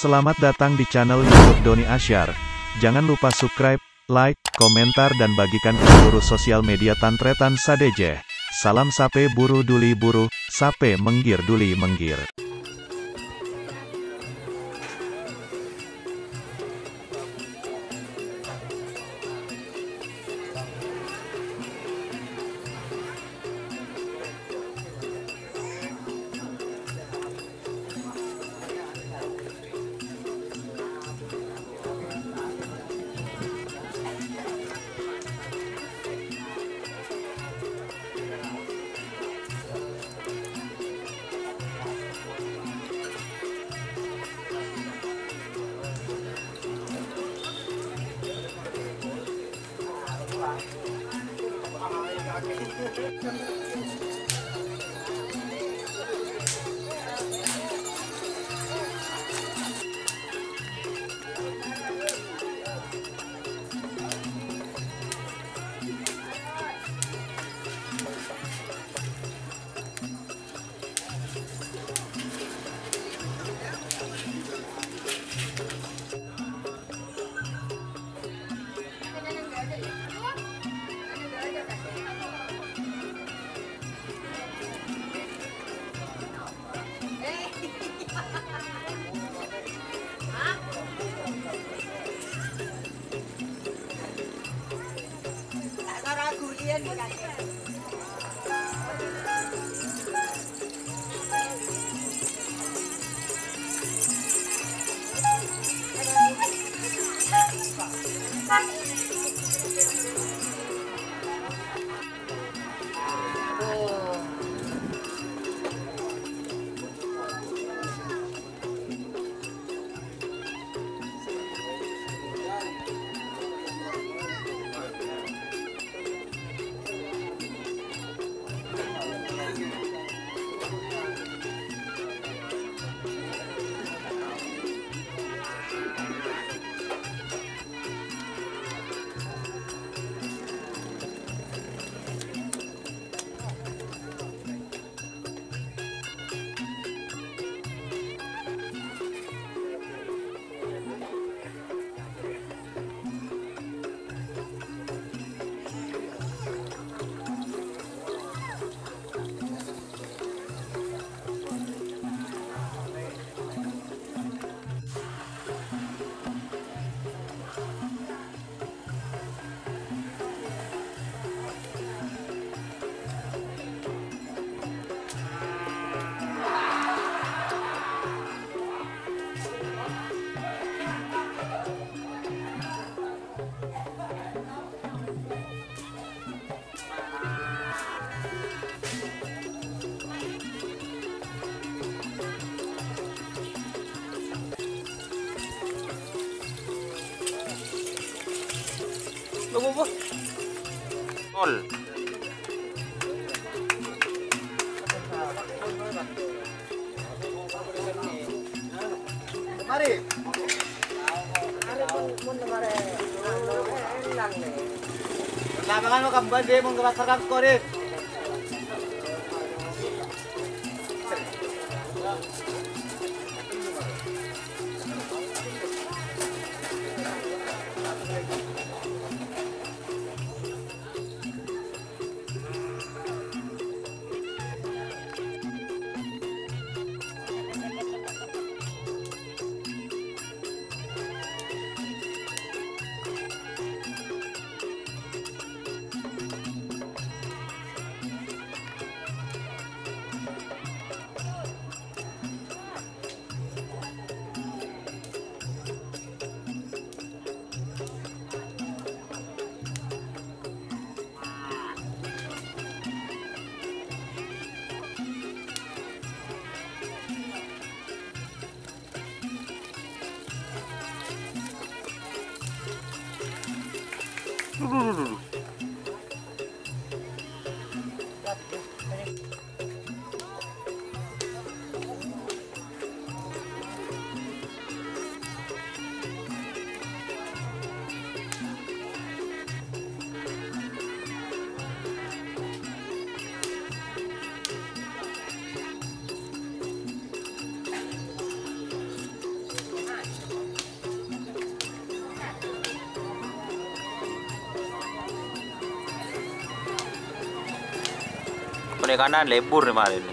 Selamat datang di channel YouTube Doni Asyar. Jangan lupa subscribe, like, komentar dan bagikan ke seluruh sosial media Tantretan Sadejeh. Salam sape buru duli buru, sape menggir duli menggir. Bobo. Ol. Mari. Mun mare. Elang nih. Labangan mo kambal di mong gabasarkan korit. Penekanan lebur kemarin.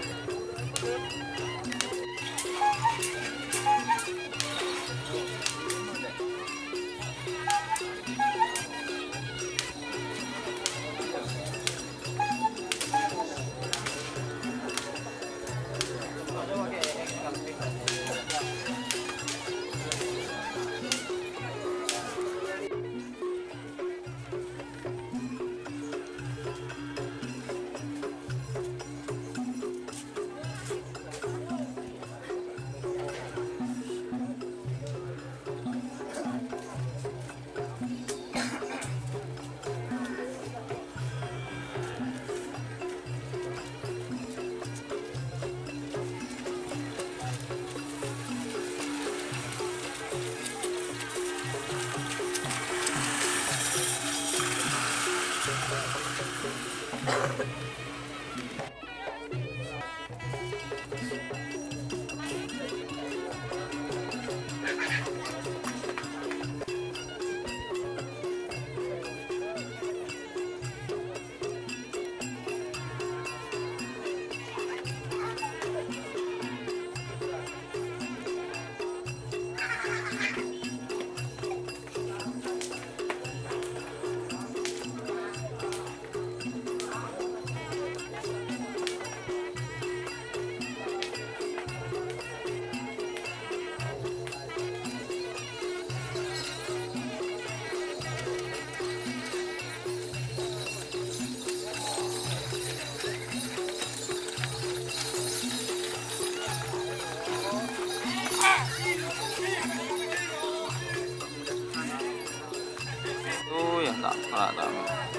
Tak tahu.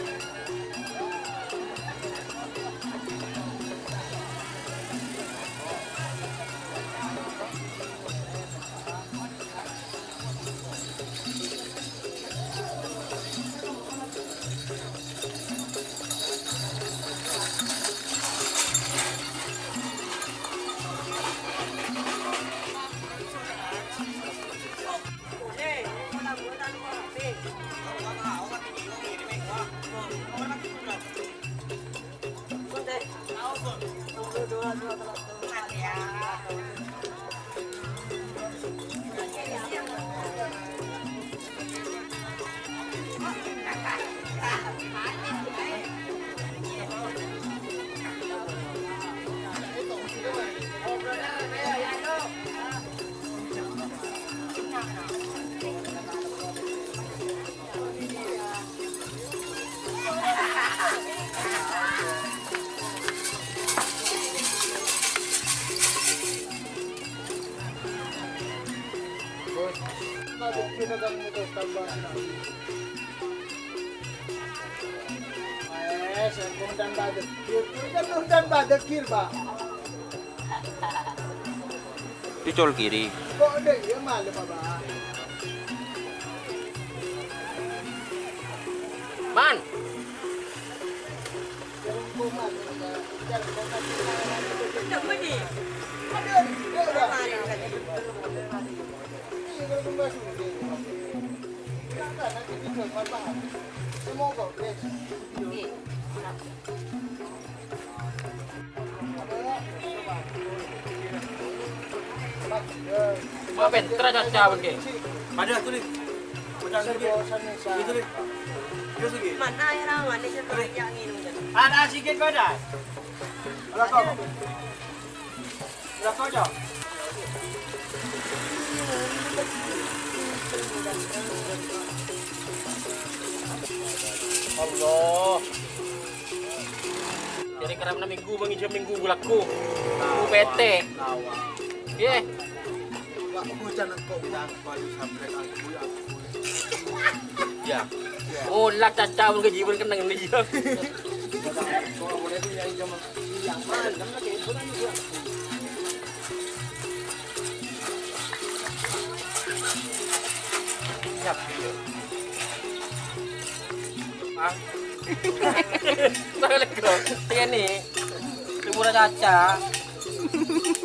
Dicol kiri. Kok ada ya malam apa? Man. Apa pentra caca begini? Ada tuh nih. Itu nih. Mana yang rawan ni saya yang ini. Ada sikit pada. Berapa? Berapa aja? Allah. Jadi kerap na minggu mengijam minggu gulaku. Minggu PT. Ye. Hujan kok bilang baju sampai aku ya. Ya. Oh, lah caca mun kejiban kenang ni dia. Kalau boleh tu yang jam yang mana? Kamu lagi bukan juga. Siap. Ah. Boleh kok. Ini. Liburan caca.